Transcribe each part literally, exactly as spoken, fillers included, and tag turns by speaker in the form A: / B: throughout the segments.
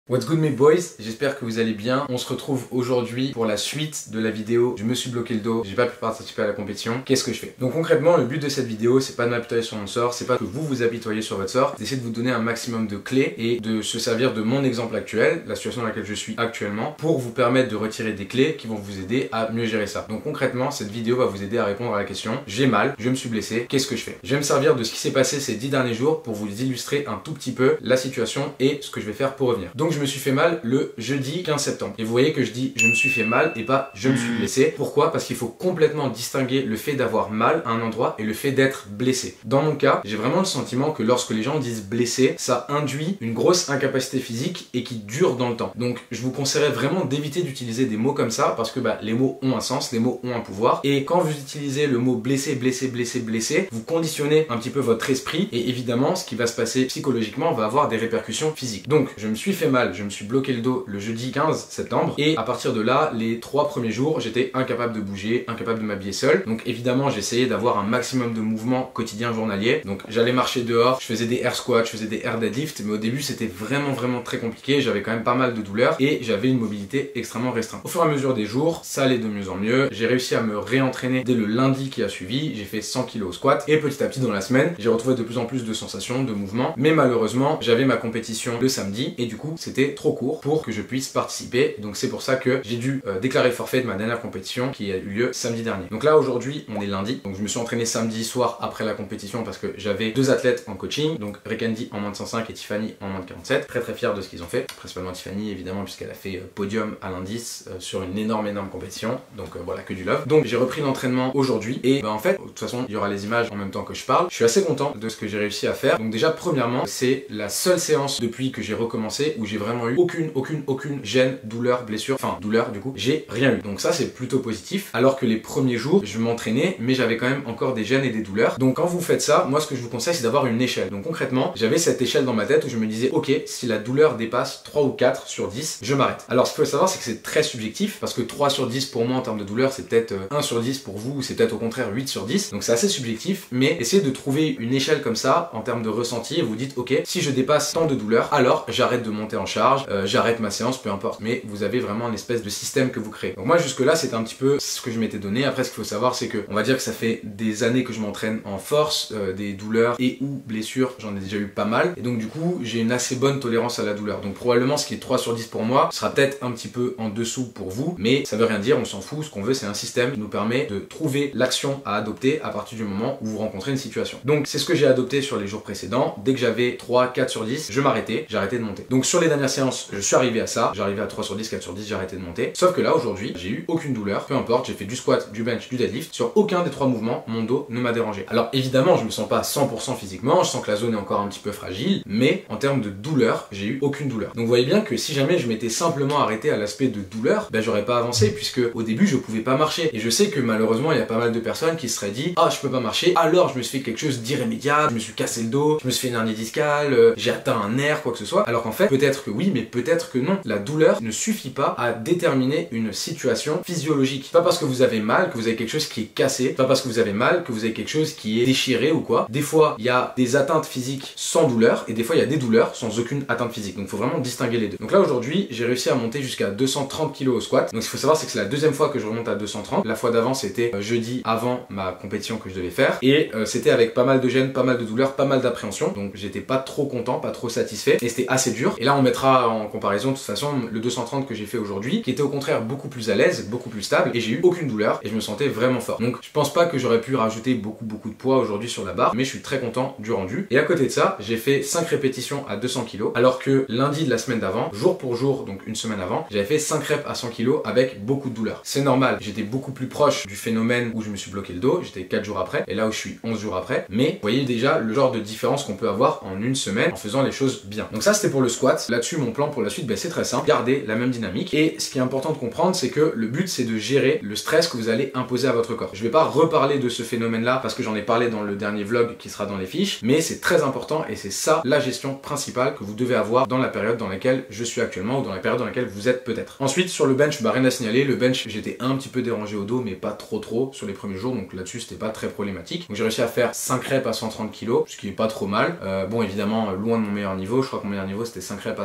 A: What's good mes boys, j'espère que vous allez bien. On se retrouve aujourd'hui pour la suite de la vidéo. Je me suis bloqué le dos, j'ai pas pu participer à la compétition. Qu'est-ce que je fais? Donc concrètement, le but de cette vidéo, c'est pas de m'apitoyer sur mon sort, c'est pas que vous vous apitoyez sur votre sort, c'est d'essayer de vous donner un maximum de clés et de se servir de mon exemple actuel, la situation dans laquelle je suis actuellement, pour vous permettre de retirer des clés qui vont vous aider à mieux gérer ça. Donc concrètement, cette vidéo va vous aider à répondre à la question: j'ai mal, je me suis blessé, qu'est-ce que je fais? Je vais me servir de ce qui s'est passé ces dix derniers jours pour vous illustrer un tout petit peu la situation et ce que je vais faire pour revenir. Donc je me suis fait mal le jeudi quinze septembre. Et vous voyez que je dis je me suis fait mal et pas je me suis blessé. Pourquoi? Parce qu'il faut complètement distinguer le fait d'avoir mal à un endroit et le fait d'être blessé. Dans mon cas, j'ai vraiment le sentiment que lorsque les gens disent blessé, ça induit une grosse incapacité physique et qui dure dans le temps. Donc je vous conseillerais vraiment d'éviter d'utiliser des mots comme ça parce que bah, les mots ont un sens, les mots ont un pouvoir. Et quand vous utilisez le mot blessé, blessé, blessé, blessé, vous conditionnez un petit peu votre esprit et évidemment ce qui va se passer psychologiquement va avoir des répercussions physiques. Donc je me suis fait mal, je me suis bloqué le dos le jeudi quinze septembre et à partir de là, les trois premiers jours, j'étais incapable de bouger, incapable de m'habiller seul. Donc évidemment, j'essayais d'avoir un maximum de mouvements quotidiens journaliers. Donc j'allais marcher dehors, je faisais des air squats, je faisais des air deadlift, mais au début c'était vraiment vraiment très compliqué. J'avais quand même pas mal de douleurs et j'avais une mobilité extrêmement restreinte. Au fur et à mesure des jours, ça allait de mieux en mieux. J'ai réussi à me réentraîner dès le lundi qui a suivi. J'ai fait cent kilos au squat et petit à petit dans la semaine, j'ai retrouvé de plus en plus de sensations, de mouvements. Mais malheureusement, j'avais ma compétition le samedi et du coup, c'était trop court pour que je puisse participer. Donc c'est pour ça que j'ai dû euh, déclarer forfait de ma dernière compétition qui a eu lieu samedi dernier. Donc là aujourd'hui on est lundi, donc je me suis entraîné samedi soir après la compétition parce que j'avais deux athlètes en coaching, donc Rekandi en moins de cent cinq et Tiffany en moins de quarante-sept. Très très fier de ce qu'ils ont fait, principalement Tiffany évidemment puisqu'elle a fait euh, podium à l'indice euh, sur une énorme énorme compétition, donc euh, voilà, que du love. Donc j'ai repris l'entraînement aujourd'hui et bah, en fait de toute façon il y aura les images en même temps que je parle. Je suis assez content de ce que j'ai réussi à faire. Donc déjà premièrement c'est la seule séance depuis que j'ai recommencé où j'ai vraiment eu aucune aucune aucune gêne, douleur, blessure, enfin douleur du coup, j'ai rien eu. Donc ça c'est plutôt positif. Alors que les premiers jours, je m'entraînais, mais j'avais quand même encore des gênes et des douleurs. Donc quand vous faites ça, moi ce que je vous conseille c'est d'avoir une échelle. Donc concrètement, j'avais cette échelle dans ma tête où je me disais ok, si la douleur dépasse trois ou quatre sur dix, je m'arrête. Alors ce qu'il faut savoir c'est que c'est très subjectif parce que trois sur dix pour moi en termes de douleur c'est peut-être un sur dix pour vous ou c'est peut-être au contraire huit sur dix. Donc c'est assez subjectif, mais essayez de trouver une échelle comme ça en termes de ressenti et vous dites ok, si je dépasse tant de douleur, alors j'arrête de monter en charge, euh, j'arrête ma séance, peu importe. Mais vous avez vraiment une espèce de système que vous créez. Donc moi jusque là c'était un petit peu ce que je m'étais donné. Après ce qu'il faut savoir c'est que on va dire que ça fait des années que je m'entraîne en force, euh, des douleurs et ou blessures, j'en ai déjà eu pas mal. Et donc du coup j'ai une assez bonne tolérance à la douleur. Donc probablement ce qui est trois sur dix pour moi sera peut-être un petit peu en dessous pour vous, mais ça veut rien dire, on s'en fout. Ce qu'on veut c'est un système qui nous permet de trouver l'action à adopter à partir du moment où vous rencontrez une situation. Donc c'est ce que j'ai adopté sur les jours précédents. Dès que j'avais trois, quatre sur dix, je m'arrêtais, j'arrêtais de monter. Donc sur les dernières séances, je suis arrivé à ça, j'arrivais à trois sur dix, quatre sur dix, j'ai arrêté de monter. Sauf que là aujourd'hui, j'ai eu aucune douleur, peu importe, j'ai fait du squat, du bench, du deadlift, sur aucun des trois mouvements, mon dos ne m'a dérangé. Alors évidemment, je me sens pas à cent pour cent physiquement, je sens que la zone est encore un petit peu fragile, mais en termes de douleur, j'ai eu aucune douleur. Donc vous voyez bien que si jamais je m'étais simplement arrêté à l'aspect de douleur, ben j'aurais pas avancé puisque au début je pouvais pas marcher. Et je sais que malheureusement il y a pas mal de personnes qui se seraient dit ah je peux pas marcher, alors je me suis fait quelque chose d'irrémédiable, je me suis cassé le dos, je me suis fait une hernie discale, euh, j'ai atteint un nerf, quoi que ce soit. Alors qu'en fait, peut-être que oui, mais peut-être que non. La douleur ne suffit pas à déterminer une situation physiologique. C'est pas parce que vous avez mal que vous avez quelque chose qui est cassé, c'est pas parce que vous avez mal que vous avez quelque chose qui est déchiré ou quoi. Des fois, il y a des atteintes physiques sans douleur et des fois il y a des douleurs sans aucune atteinte physique. Donc il faut vraiment distinguer les deux. Donc là aujourd'hui, j'ai réussi à monter jusqu'à deux cent trente kilos au squat. Donc ce qu'il faut savoir c'est que c'est la deuxième fois que je remonte à deux cent trente. La fois d'avant c'était euh, jeudi avant ma compétition que je devais faire et euh, c'était avec pas mal de gêne, pas mal de douleurs, pas mal d'appréhension. Donc j'étais pas trop content, pas trop satisfait et c'était assez dur. Et là on mettra en comparaison de toute façon le deux cent trente que j'ai fait aujourd'hui qui était au contraire beaucoup plus à l'aise, beaucoup plus stable et j'ai eu aucune douleur et je me sentais vraiment fort. Donc je pense pas que j'aurais pu rajouter beaucoup beaucoup de poids aujourd'hui sur la barre, mais je suis très content du rendu. Et à côté de ça, j'ai fait cinq répétitions à deux cents kilos alors que lundi de la semaine d'avant, jour pour jour, donc une semaine avant, j'avais fait cinq reps à cent kilos avec beaucoup de douleur. C'est normal, j'étais beaucoup plus proche du phénomène où je me suis bloqué le dos, j'étais quatre jours après et là où je suis onze jours après, mais vous voyez déjà le genre de différence qu'on peut avoir en une semaine en faisant les choses bien. Donc ça c'était pour le squat. Là-dessus mon plan pour la suite, ben, c'est très simple, garder la même dynamique. Et ce qui est important de comprendre c'est que le but c'est de gérer le stress que vous allez imposer à votre corps. Je vais pas reparler de ce phénomène là parce que j'en ai parlé dans le dernier vlog qui sera dans les fiches, mais c'est très important et c'est ça la gestion principale que vous devez avoir dans la période dans laquelle je suis actuellement ou dans la période dans laquelle vous êtes peut-être. Ensuite sur le bench, bah rien à signaler, le bench j'étais un petit peu dérangé au dos mais pas trop trop sur les premiers jours, donc là-dessus c'était pas très problématique. Donc j'ai réussi à faire cinq reps à cent trente kilos, ce qui est pas trop mal. Euh, bon évidemment loin de mon meilleur niveau, je crois que mon meilleur niveau c'était cinq reps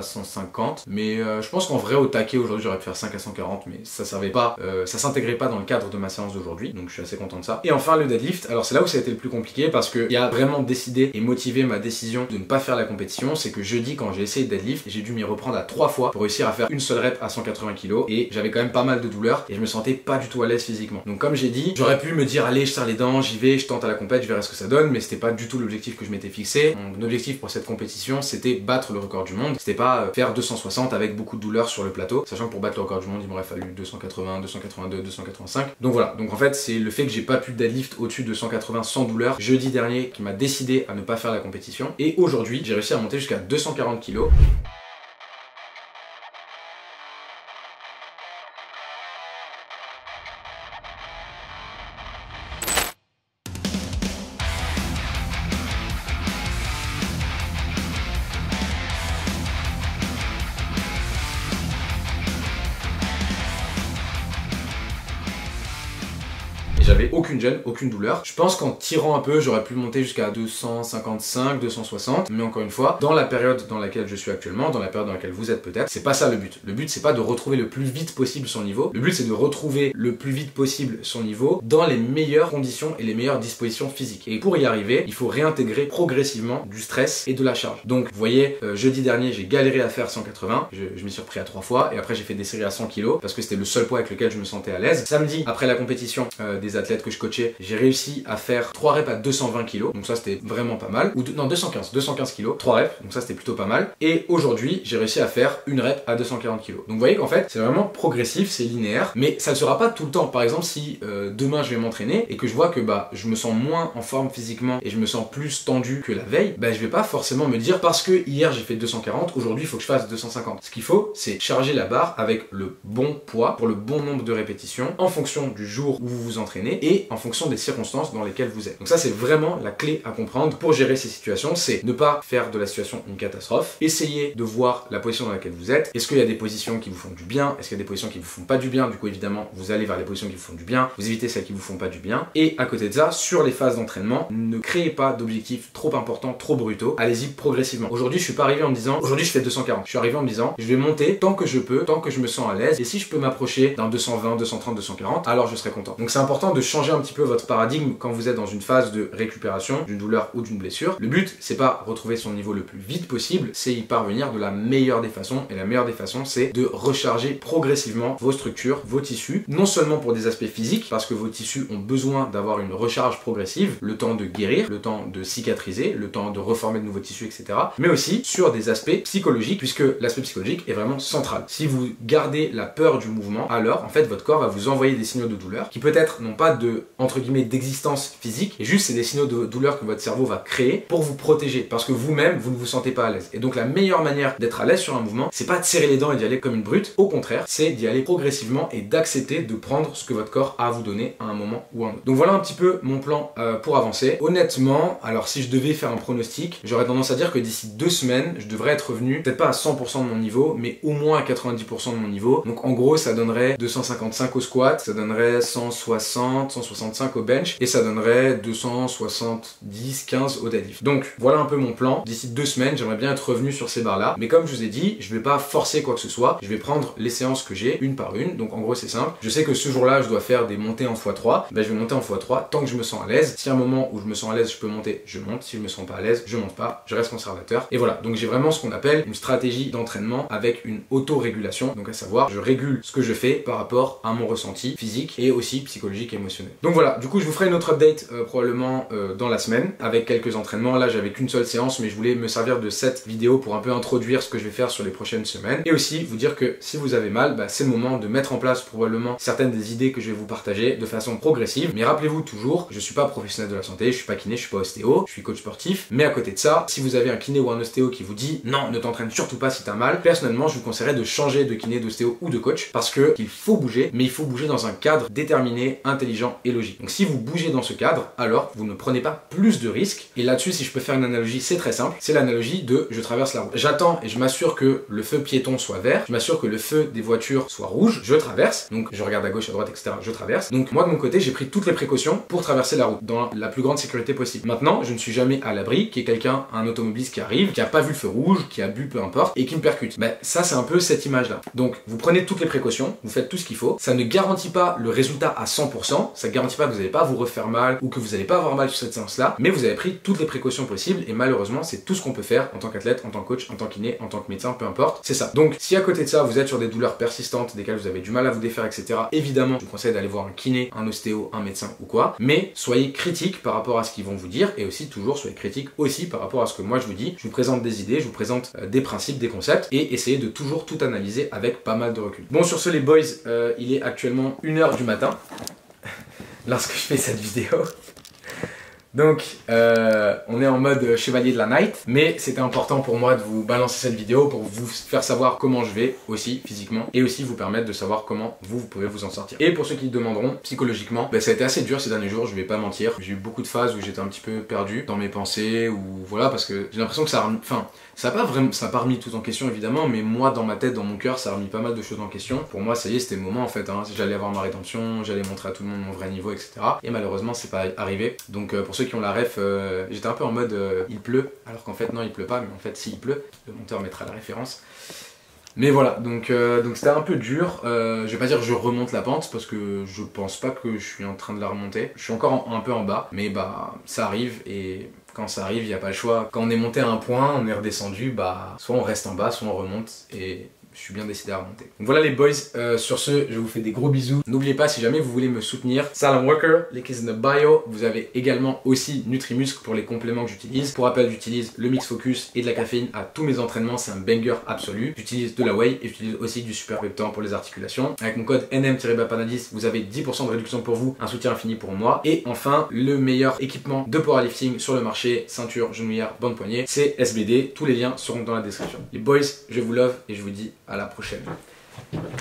A: cent cinquante, mais euh, je pense qu'en vrai au taquet aujourd'hui j'aurais pu faire cinq à cent quarante, mais ça servait pas, euh, ça s'intégrait pas dans le cadre de ma séance d'aujourd'hui, donc je suis assez content de ça. Et enfin le deadlift, alors c'est là où ça a été le plus compliqué parce que il a vraiment décidé et motivé ma décision de ne pas faire la compétition, c'est que jeudi quand j'ai essayé de deadlift, j'ai dû m'y reprendre à trois fois pour réussir à faire une seule rep à cent quatre-vingts kilos et j'avais quand même pas mal de douleurs et je me sentais pas du tout à l'aise physiquement. Donc comme j'ai dit, j'aurais pu me dire allez je serre les dents, j'y vais, je tente à la compète, je verrai ce que ça donne, mais c'était pas du tout l'objectif que je m'étais fixé. Mon objectif pour cette compétition c'était battre le record du monde, c'était pas faire deux cent soixante avec beaucoup de douleurs sur le plateau, sachant que pour battre le record du monde il m'aurait fallu deux cent quatre-vingts, deux cent quatre-vingt-deux, deux cent quatre-vingt-cinq. Donc voilà, donc en fait c'est le fait que j'ai pas pu deadlift au-dessus de cent quatre-vingts sans douleur jeudi dernier qui m'a décidé à ne pas faire la compétition et aujourd'hui j'ai réussi à monter jusqu'à deux cent quarante kilos. J'avais aucune gêne, aucune douleur. Je pense qu'en tirant un peu, j'aurais pu monter jusqu'à deux cent cinquante-cinq, deux cent soixante. Mais encore une fois, dans la période dans laquelle je suis actuellement, dans la période dans laquelle vous êtes peut-être, c'est pas ça le but. Le but, c'est pas de retrouver le plus vite possible son niveau. Le but, c'est de retrouver le plus vite possible son niveau dans les meilleures conditions et les meilleures dispositions physiques. Et pour y arriver, il faut réintégrer progressivement du stress et de la charge. Donc, vous voyez, euh, jeudi dernier, j'ai galéré à faire cent quatre-vingts. Je, je m'y suis repris à trois fois. Et après, j'ai fait des séries à cent kilos parce que c'était le seul poids avec lequel je me sentais à l'aise. Samedi, après la compétition euh, des athlètes que je coachais, j'ai réussi à faire trois reps à deux cent vingt kilos, donc ça c'était vraiment pas mal, ou de, non deux cent quinze, deux cent quinze kilos, trois reps, donc ça c'était plutôt pas mal, et aujourd'hui j'ai réussi à faire une rep à deux cent quarante kilos. Donc vous voyez qu'en fait c'est vraiment progressif, c'est linéaire, mais ça ne sera pas tout le temps. Par exemple si euh, demain je vais m'entraîner et que je vois que bah je me sens moins en forme physiquement et je me sens plus tendu que la veille, bah je vais pas forcément me dire parce que hier j'ai fait deux cent quarante, aujourd'hui il faut que je fasse deux cent cinquante. Ce qu'il faut c'est charger la barre avec le bon poids pour le bon nombre de répétitions en fonction du jour où vous vous entraînez et en fonction des circonstances dans lesquelles vous êtes. Donc ça c'est vraiment la clé à comprendre pour gérer ces situations, c'est ne pas faire de la situation une catastrophe, essayer de voir la position dans laquelle vous êtes. Est-ce qu'il y a des positions qui vous font du bien? Est-ce qu'il y a des positions qui vous font pas du bien? Du coup évidemment vous allez vers les positions qui vous font du bien, vous évitez celles qui vous font pas du bien. Et à côté de ça, sur les phases d'entraînement, ne créez pas d'objectifs trop importants, trop brutaux, allez-y progressivement. Aujourd'hui je suis pas arrivé en me disant aujourd'hui je fais deux cent quarante, je suis arrivé en me disant je vais monter tant que je peux, tant que je me sens à l'aise, et si je peux m'approcher d'un deux cent vingt, deux cent trente, deux cent quarante, alors je serai content. Donc c'est important de changer un petit peu votre paradigme quand vous êtes dans une phase de récupération d'une douleur ou d'une blessure. Le but c'est pas retrouver son niveau le plus vite possible, c'est y parvenir de la meilleure des façons, et la meilleure des façons c'est de recharger progressivement vos structures, vos tissus, non seulement pour des aspects physiques parce que vos tissus ont besoin d'avoir une recharge progressive, le temps de guérir, le temps de cicatriser, le temps de reformer de nouveaux tissus, etc., mais aussi sur des aspects psychologiques, puisque l'aspect psychologique est vraiment central. Si vous gardez la peur du mouvement, alors en fait votre corps va vous envoyer des signaux de douleur qui peut-être n'ont pas de entre guillemets d'existence physique, et juste c'est des signaux de douleur que votre cerveau va créer pour vous protéger, parce que vous-même vous ne vous sentez pas à l'aise. Et donc la meilleure manière d'être à l'aise sur un mouvement, c'est pas de serrer les dents et d'y aller comme une brute, au contraire, c'est d'y aller progressivement et d'accepter de prendre ce que votre corps a à vous donner à un moment ou à un autre. Donc voilà un petit peu mon plan euh, pour avancer. Honnêtement, alors si je devais faire un pronostic, j'aurais tendance à dire que d'ici deux semaines, je devrais être revenu, peut-être pas à cent pour cent de mon niveau, mais au moins à quatre-vingt-dix pour cent de mon niveau. Donc en gros, ça donnerait deux cent cinquante-cinq au squat, ça donnerait cent soixante, cent soixante-cinq au bench, et ça donnerait deux cent soixante-dix, quinze au deadlift. Donc voilà un peu mon plan. D'ici deux semaines, j'aimerais bien être revenu sur ces barres-là. Mais comme je vous ai dit, je vais pas forcer quoi que ce soit. Je vais prendre les séances que j'ai, une par une. Donc en gros, c'est simple. Je sais que ce jour-là, je dois faire des montées en fois trois. Ben, je vais monter en fois trois tant que je me sens à l'aise. Si à un moment où je me sens à l'aise, je peux monter, je monte. Si je me sens pas à l'aise, je monte pas. Je reste conservateur. Et voilà. Donc j'ai vraiment ce qu'on appelle une stratégie d'entraînement avec une auto-régulation. Donc à savoir, je régule ce que je fais par rapport à mon ressenti physique et aussi psychologique et émotionnel. Donc voilà. Du coup, je vous ferai une autre update euh, probablement euh, dans la semaine avec quelques entraînements. Là, j'avais qu'une seule séance, mais je voulais me servir de cette vidéo pour un peu introduire ce que je vais faire sur les prochaines semaines. Et aussi vous dire que si vous avez mal, bah, c'est le moment de mettre en place probablement certaines des idées que je vais vous partager de façon progressive. Mais rappelez-vous toujours, je suis pas professionnel de la santé, je suis pas kiné, je suis pas ostéo, je suis coach sportif. Mais à côté de ça, si vous avez un kiné ou un ostéo qui vous dit non, ne t'entraîne surtout pas si t'as mal, personnellement, je vous conseillerais de changer de kiné, d'ostéo ou de coach parce que il faut bouger, mais il faut bouger dans un cadre déterminé, intelligent intelligent et logique. Donc si vous bougez dans ce cadre, alors vous ne prenez pas plus de risques. Et là-dessus, si je peux faire une analogie, c'est très simple. C'est l'analogie de je traverse la route. J'attends et je m'assure que le feu piéton soit vert, je m'assure que le feu des voitures soit rouge, je traverse. Donc je regarde à gauche, à droite, et cetera. Je traverse. Donc moi de mon côté, j'ai pris toutes les précautions pour traverser la route dans la plus grande sécurité possible. Maintenant, je ne suis jamais à l'abri qu'il y ait quelqu'un, un automobiliste qui arrive, qui a pas vu le feu rouge, qui a bu, peu importe, et qui me percute. Ben ça, c'est un peu cette image-là. Donc vous prenez toutes les précautions, vous faites tout ce qu'il faut. Ça ne garantit pas le résultat à cent pour cent. Ça ne garantit pas que vous n'allez pas vous refaire mal ou que vous n'allez pas avoir mal sur cette séance-là, mais vous avez pris toutes les précautions possibles et malheureusement, c'est tout ce qu'on peut faire en tant qu'athlète, en tant que coach, en tant qu'iné, en tant que médecin, peu importe. C'est ça. Donc si à côté de ça, vous êtes sur des douleurs persistantes, desquelles vous avez du mal à vous défaire, et cetera. Évidemment, je vous conseille d'aller voir un kiné, un ostéo, un médecin ou quoi, mais soyez critique par rapport à ce qu'ils vont vous dire et aussi toujours soyez critique aussi par rapport à ce que moi je vous dis. Je vous présente des idées, je vous présente euh, des principes, des concepts et essayez de toujours tout analyser avec pas mal de recul. Bon, sur ce les boys, euh, il est actuellement une heure du matin lorsque je fais cette vidéo. Donc, euh, on est en mode chevalier de la night, mais c'était important pour moi de vous balancer cette vidéo pour vous faire savoir comment je vais aussi physiquement et aussi vous permettre de savoir comment vous, vous pouvez vous en sortir. Et pour ceux qui demanderont, psychologiquement, bah, ça a été assez dur ces derniers jours, je vais pas mentir. J'ai eu beaucoup de phases où j'étais un petit peu perdu dans mes pensées ou voilà, parce que j'ai l'impression que ça a remis, enfin, ça a pas vraiment, ça a pas remis tout en question évidemment, mais moi dans ma tête, dans mon cœur, ça a remis pas mal de choses en question. Pour moi, ça y est, c'était le moment en fait, hein. J'allais avoir ma rédemption, j'allais montrer à tout le monde mon vrai niveau, et cetera. Et malheureusement, c'est pas arrivé. Donc euh, pour ceux qui ont la ref, euh, j'étais un peu en mode euh, il pleut, alors qu'en fait non il pleut pas, mais en fait si il pleut, le monteur mettra la référence. Mais voilà, donc euh, donc c'était un peu dur, euh, je vais pas dire que je remonte la pente parce que je pense pas que je suis en train de la remonter. Je suis encore en, un peu en bas, mais bah ça arrive et quand ça arrive il n'y a pas le choix. Quand on est monté à un point, on est redescendu, bah soit on reste en bas, soit on remonte et je suis bien décidé à remonter. Donc voilà les boys, euh, sur ce, je vous fais des gros bisous. N'oubliez pas, si jamais vous voulez me soutenir, Salem Walker, link is in the bio. Vous avez également aussi Nutrimuscle pour les compléments que j'utilise. Pour rappel, j'utilise le Mix Focus et de la caféine à tous mes entraînements, c'est un banger absolu. J'utilise de la whey et j'utilise aussi du super peptan pour les articulations. Avec mon code N M Bapanadis, vous avez dix pour cent de réduction pour vous, un soutien infini pour moi. Et enfin, le meilleur équipement de powerlifting sur le marché, ceinture, genouillère, bande poignée, c'est S B D. Tous les liens seront dans la description. Les boys, je vous love et je vous dis à la prochaine.